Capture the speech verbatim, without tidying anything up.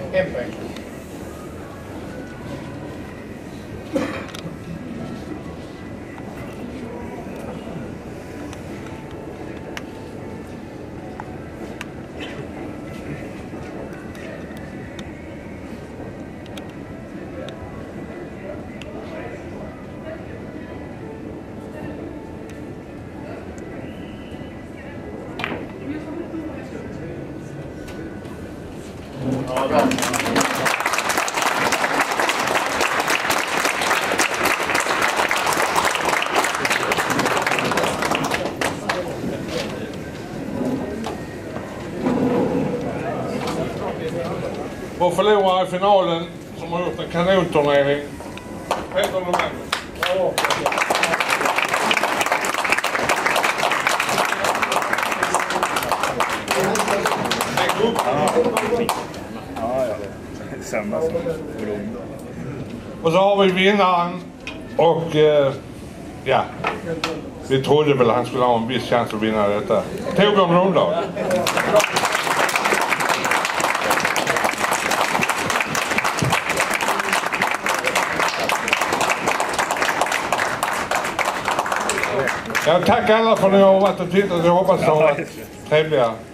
En poäng. Ja, bra. Vår förlorare i finalen som har gjort en kanonturnering. Peter Lomander. Ja. Ja, ja. Samma som Blom. Och så har vi vinnaren och eh, ja, vi trodde väl att han skulle ha en viss chans att vinna detta. Torbjörn Rundahl. Jag tackar alla för att ni har varit och tittat. Jag hoppas att det har varit trevliga